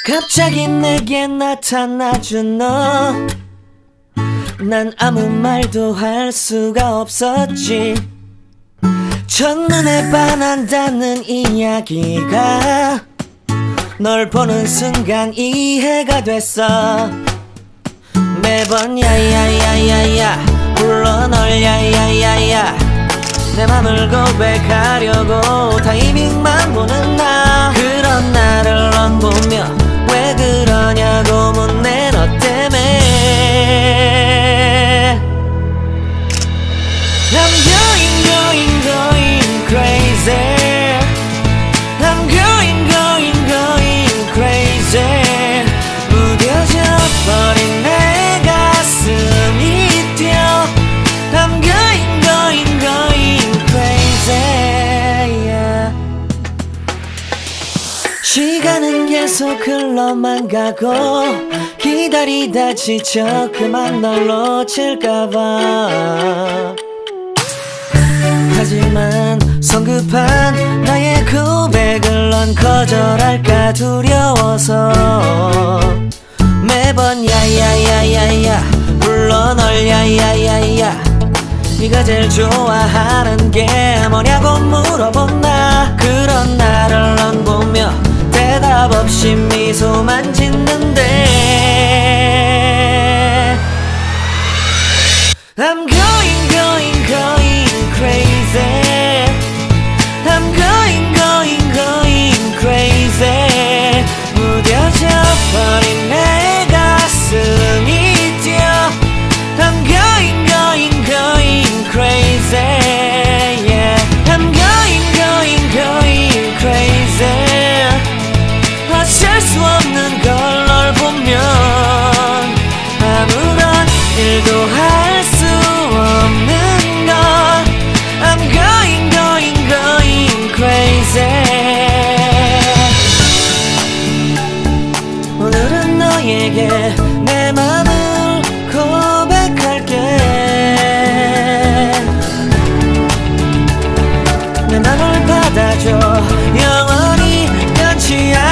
갑자기 내게 나타나준 너, 난 아무 말도 할 수가 없었지. 첫눈에 반한다는 이야기가 널 보는 순간 이해가 됐어. 매번 야야야야야 불러 널 야야야야, 내 맘을 고백하려고 타이밍만 보는 나. 그런 나를 넌 보며 왜 그러냐고 묻네. 너 때문에 I'm going crazy. I'm going crazy. 무뎌져 버린 내 가슴이 뛰어. I'm going crazy, yeah. 시간은 계속 흘러만 가고 기다리다 지쳐 그만 널 놓칠까봐. 하지만 성급한 나의 고백을 넌 거절할까 두려워서 매번 야야야야야 불러 널 야야야야. 네가 제일 좋아하는 게 뭐냐고 물어본 나. 그런 나를 넌 보며 대답 없이 미소만 짓는데 I'm going crazy. I'm going crazy. 무뎌져 버린 내 가슴이 뛰어. I'm going crazy, yeah. I'm going crazy. 어쩔 수 없는 걸 널 보면 아무런 일도 할 수 없는 걸. I'm going crazy. 오늘은 너에게 내 맘을 고백할게. 내 맘을 받아줘. 영원히 변치 않아.